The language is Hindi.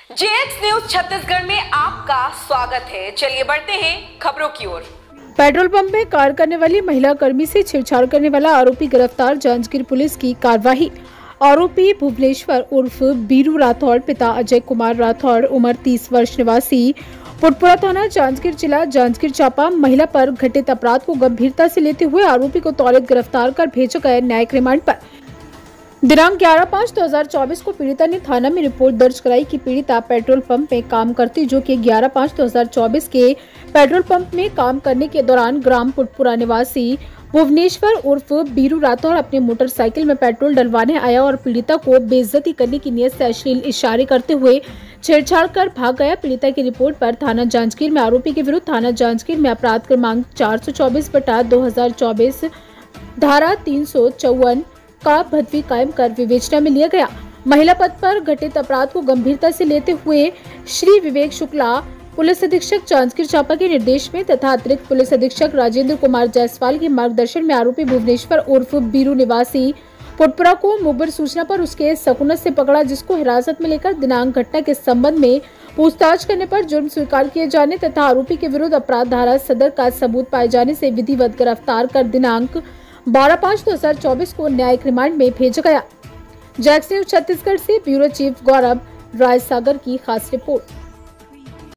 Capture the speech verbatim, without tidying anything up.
जेएक्स न्यूज छत्तीसगढ़ में आपका स्वागत है। चलिए बढ़ते हैं खबरों की ओर। पेट्रोल पंप में कार्य करने वाली महिला कर्मी से छेड़छाड़ करने वाला आरोपी गिरफ्तार, जांजगीर पुलिस की कार्रवाई। आरोपी भुवनेश्वर उर्फ बीरू राठौड़, पिता अजय कुमार राठौड़, उम्र तीस वर्ष, निवासी पुटपुरा थाना, जांजगीर जिला, जांजगीर चांपा, महिला पर घटित अपराध को गंभीरता से लेते हुए आरोपी को त्वरित गिरफ्तार कर भेजा गया न्यायिक रिमांड पर। दिनांक ग्यारह पाँच दो हजार चौबीस को पीड़िता ने थाना में रिपोर्ट दर्ज कराई कि पीड़िता पेट्रोल पंप में काम करती, जो कि ग्यारह पाँच दो हजार चौबीस के पेट्रोल पंप में काम करने के दौरान ग्राम पुटपुरा निवासी भुवनेश्वर उर्फ बीरू राठौड़ अपने मोटरसाइकिल में पेट्रोल डलवाने आया और पीड़िता को बेइज्जती करने की नियत से अश्लील इशारे करते हुए छेड़छाड़ कर भाग गया। पीड़िता की रिपोर्ट पर थाना जांजगीर में आरोपी के विरुद्ध थाना जांजगीर में अपराध क्रमांक चार सौ चौबीस बटा दो हजार चौबीस धारा तीन सौ चौवन का भदवी कायम कर विवेचना में लिया गया। महिला पद पर घटित अपराध को गंभीरता से लेते हुए श्री विवेक शुक्ला, पुलिस अधीक्षक जांजगीर चांपा के निर्देश में तथा अतिरिक्त पुलिस अधीक्षक राजेंद्र कुमार जायसवाल के मार्गदर्शन में आरोपी भुवनेश्वर उर्फ बीरू निवासी पुटपुरा को मुखबिर सूचना पर उसके सकुनत से पकड़ा, जिसको हिरासत में लेकर दिनांक घटना के संबंध में पूछताछ करने पर जुर्म स्वीकार किए जाने तथा आरोपी के विरुद्ध अपराध धारा सदर का सबूत पाए जाने से विधिवत गिरफ्तार कर दिनांक बारह पाँच दो हजार चौबीस को न्यायिक रिमांड में भेजा गया। जेएक्स न्यूज छत्तीसगढ़ से ब्यूरो चीफ गौरव राय सागर की खास रिपोर्ट।